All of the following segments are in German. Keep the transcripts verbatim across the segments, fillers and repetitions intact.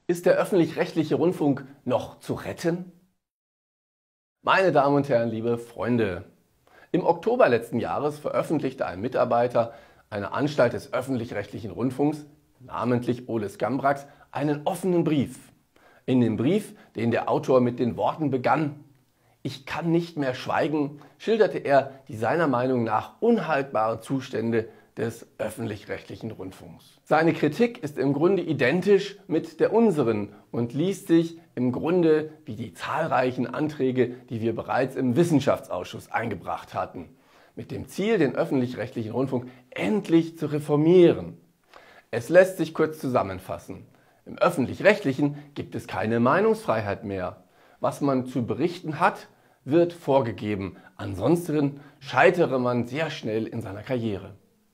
Ist der öffentlich-rechtliche Rundfunk noch zu retten? Meine Damen und Herren, liebe Freunde, im Oktober letzten Jahres veröffentlichte ein Mitarbeiter einer Anstalt des öffentlich-rechtlichen Rundfunks, namentlich Ole Skambraks, einen offenen Brief. In dem Brief, den der Autor mit den Worten begann: „Ich kann nicht mehr schweigen“, schilderte er die seiner Meinung nach unhaltbaren Zustände des öffentlich-rechtlichen Rundfunks. Seine Kritik ist im Grunde identisch mit der unseren und liest sich im Grunde wie die zahlreichen Anträge, die wir bereits im Wissenschaftsausschuss eingebracht hatten, mit dem Ziel, den öffentlich-rechtlichen Rundfunk endlich zu reformieren. Es lässt sich kurz zusammenfassen: Im öffentlich-rechtlichen gibt es keine Meinungsfreiheit mehr. Was man zu berichten hat, wird vorgegeben, ansonsten scheitere man sehr schnell in seiner Karriere.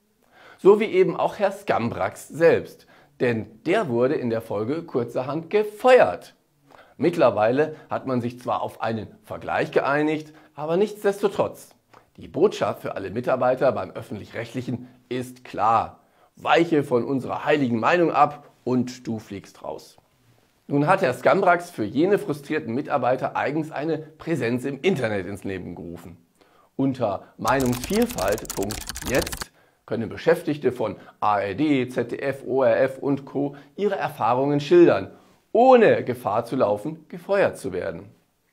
So wie eben auch Herr Skambraks selbst, denn der wurde in der Folge kurzerhand gefeuert. Mittlerweile hat man sich zwar auf einen Vergleich geeinigt, aber nichtsdestotrotz. Die Botschaft für alle Mitarbeiter beim öffentlich-rechtlichen ist klar: Weiche von unserer heiligen Meinung ab und du fliegst raus. Nun hat Herr Skambraks für jene frustrierten Mitarbeiter eigens eine Präsenz im Internet ins Leben gerufen. Unter Meinungsvielfalt Punkt jetzt können Beschäftigte von A R D, Z D F, O R F und Co. ihre Erfahrungen schildern, ohne Gefahr zu laufen, gefeuert zu werden.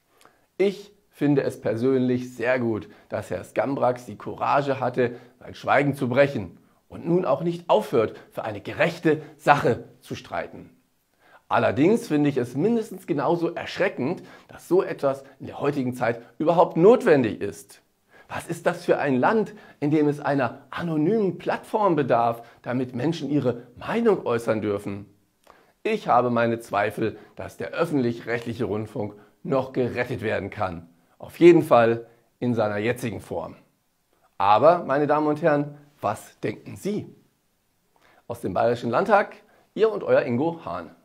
Ich finde es persönlich sehr gut, dass Herr Skambraks die Courage hatte, sein Schweigen zu brechen und nun auch nicht aufhört, für eine gerechte Sache zu streiten. Allerdings finde ich es mindestens genauso erschreckend, dass so etwas in der heutigen Zeit überhaupt notwendig ist. Was ist das für ein Land, in dem es einer anonymen Plattform bedarf, damit Menschen ihre Meinung äußern dürfen? Ich habe meine Zweifel, dass der öffentlich-rechtliche Rundfunk noch gerettet werden kann. Auf jeden Fall in seiner jetzigen Form. Aber, meine Damen und Herren, was denken Sie? Aus dem Bayerischen Landtag, Ihr und Euer Ingo Hahn.